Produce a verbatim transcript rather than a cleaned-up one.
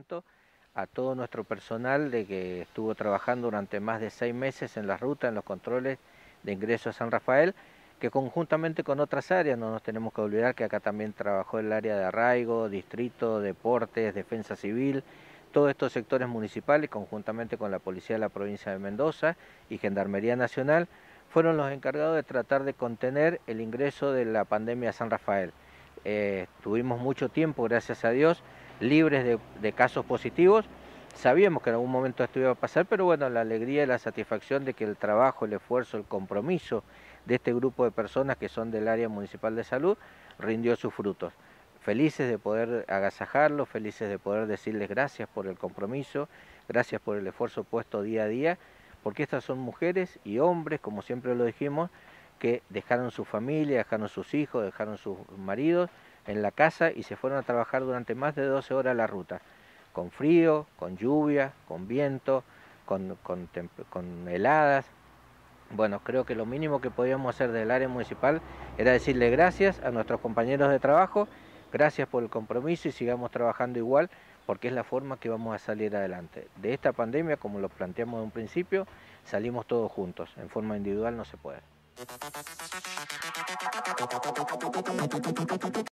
agradecimiento a todo nuestro personal de que estuvo trabajando durante más de seis meses en la ruta, en los controles de ingreso a San Rafael, que conjuntamente con otras áreas, no nos tenemos que olvidar que acá también trabajó el área de arraigo, distrito, deportes, defensa civil, todos estos sectores municipales, conjuntamente con la Policía de la Provincia de Mendoza y Gendarmería Nacional, fueron los encargados de tratar de contener el ingreso de la pandemia a San Rafael. Eh, tuvimos mucho tiempo, gracias a Dios, libres de, de casos positivos. Sabíamos que en algún momento esto iba a pasar, pero bueno, la alegría y la satisfacción de que el trabajo, el esfuerzo, el compromiso de este grupo de personas que son del área municipal de salud rindió sus frutos. Felices de poder agasajarlos, felices de poder decirles gracias por el compromiso, gracias por el esfuerzo puesto día a día, porque estas son mujeres y hombres, como siempre lo dijimos, que dejaron su familia, dejaron sus hijos, dejaron sus maridos en la casa y se fueron a trabajar durante más de doce horas la ruta, con frío, con lluvia, con viento, con, con, con heladas. Bueno, creo que lo mínimo que podíamos hacer del área municipal era decirle gracias a nuestros compañeros de trabajo, gracias por el compromiso y sigamos trabajando igual, porque es la forma que vamos a salir adelante. De esta pandemia, como lo planteamos en un principio, salimos todos juntos, en forma individual no se puede.